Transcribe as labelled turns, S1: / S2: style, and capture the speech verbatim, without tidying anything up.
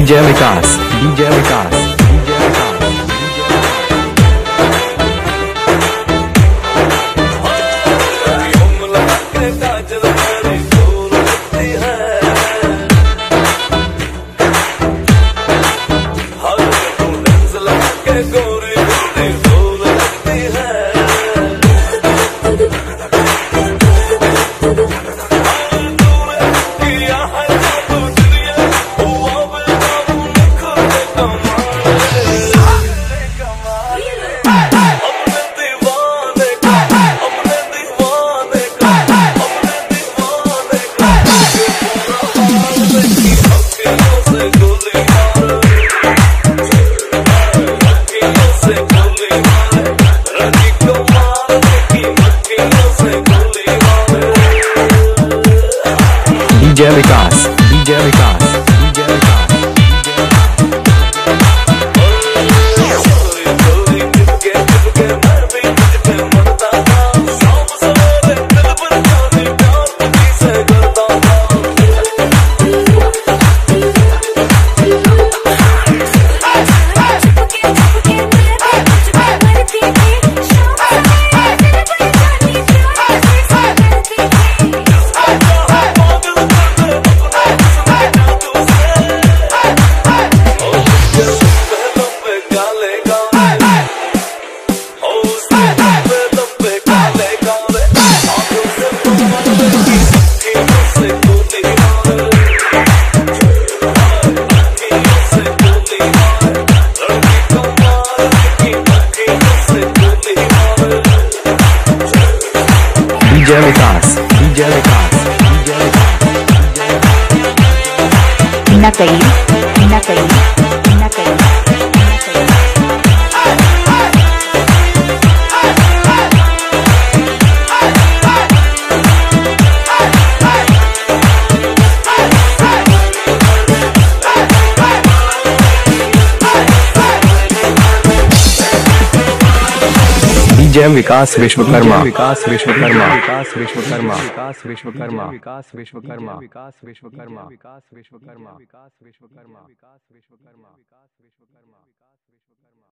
S1: DJ Vikas DJ Vikas DJ Vikas DJ Vikas DJ Vikas DJ Vikas DJ Vikas DJ Vikas DJ Vikas
S2: बिना कहीं बिना कहीं बिना कहीं
S1: डीजे विकास विश्वकर्मा विकास विश्वकर्मा विकास विश्वकर्मा विकास विश्वकर्मा विकास विश्वकर्मा विकास विश्वकर्मा विकास विश्वकर्मा विकास विश्वकर्मा विकास विश्वकर्मा विकास विश्वकर्मा